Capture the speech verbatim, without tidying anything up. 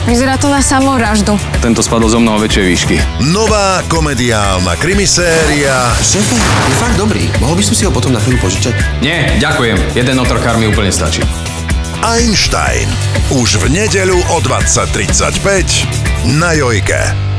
Vyzerá to na samovraždu. Tento spadol zo mnoho väčšej výšky. Nová komediálna krimiséria. Šéfe, je fakt dobrý. Mohol by som si ho potom na chvíľu požičať? Nie, ďakujem. Jeden otrokár mi úplne stačí. Einstein. Už v nedeľu o dvadsať tridsaťpäť na Jojke.